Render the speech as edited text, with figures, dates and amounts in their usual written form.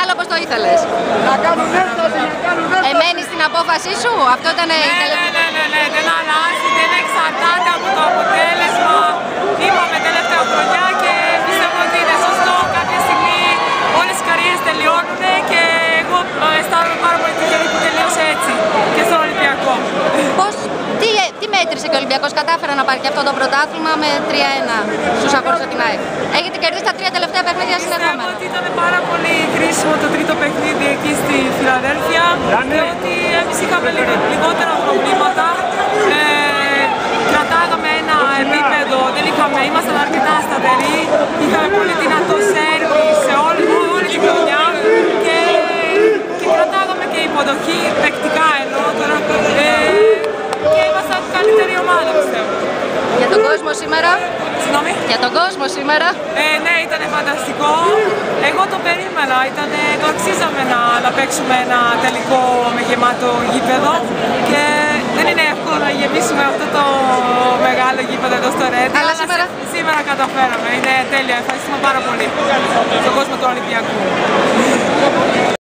Μουντιάλ όπως το ήθελες. Να κάνουν ένταση, να κάνουν ένταση. Εμένεις στην απόφασή σου, αυτό ήταν η τελευταία. Ναι, δεν αλλάζει, δεν εξαρτάται από το αποτέλεσμα. Είπαμε τελευταία χρονιά και πιστεύω ότι είναι σωστό. Κάποια στιγμή όλες οι καριέρες τελειώνουν και εγώ αισθάνομαι πάρα πολύ τυχερή που τελείωσε έτσι και στον Ολυμπιακό. Τι μέτρησε και ο Ολυμπιακός κατάφερε να πάρει και αυτό το πρωτάθλημα με 3-1 στους αγώνες από την ΑΕΚ. Έχετε κερδίσει τα 3 τελευταία παιχνίδια συνεχόμενα. Πιστεύω ότι ήταν πάρα πολύ κρίσιμο το τρίτο παιχνίδι εκεί στη Φιλαδέλφια, διότι εμείς είχαμε λιγότερα προβλήματα. Κρατάγαμε ένα επίπεδο, ήμασταν αρκετά σταθεροί, είχαμε πολύ δυνατό σέρβις σε όλη τη χρονιά και κρατάγαμε και υποδοχή, παικτικά εννοώ τώρα, και ήμασταν καλύτερη ομάδα πιστεύω. Για τον κόσμο σήμερα. Συγγνώμη. Για τον κόσμο σήμερα. Ναι, ήταν φανταστικό. Εγώ το περίμενα, το αξίζαμε να παίξουμε ένα τελικό με γεμάτο γήπεδο και δεν είναι εύκολο να γεμίσουμε αυτό το μεγάλο γήπεδο εδώ στο Ρέντι. Αλλά σήμερα καταφέραμε. Είναι τέλεια. Ευχαριστούμε πάρα πολύ στον κόσμο του Ολυμπιακού.